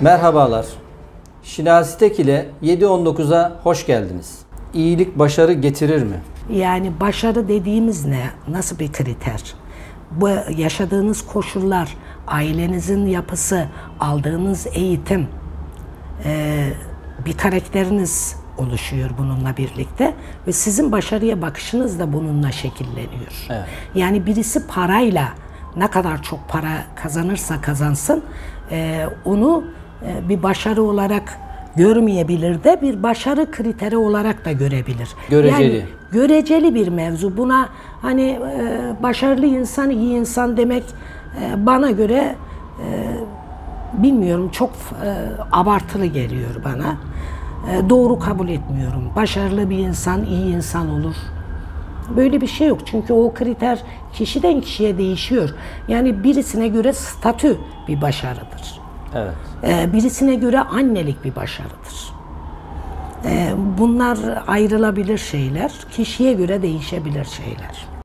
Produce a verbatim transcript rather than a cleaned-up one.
Merhabalar. Şinasi Tek ile yedi on dokuza hoş geldiniz. İyilik başarı getirir mi? Yani başarı dediğimiz ne? Nasıl bir kriter? Bu yaşadığınız koşullar, ailenizin yapısı, aldığınız eğitim, e, bir karakteriniz oluşuyor bununla birlikte ve sizin başarıya bakışınız da bununla şekilleniyor. Evet. Yani birisi parayla ne kadar çok para kazanırsa kazansın e, onu e, bir başarı olarak görmeyebilir de bir başarı kriteri olarak da görebilir. Göreceli. Yani göreceli bir mevzu. Buna hani e, başarılı insan, iyi insan demek e, bana göre e, bilmiyorum çok e, abartılı geliyor bana. E, doğru kabul etmiyorum. Başarılı bir insan, iyi insan olur. Böyle bir şey yok. Çünkü o kriter kişiden kişiye değişiyor. Yani birisine göre statü bir başarıdır. Evet. Ee, birisine göre annelik bir başarıdır. Ee, bunlar ayrılabilir şeyler. Kişiye göre değişebilir şeyler.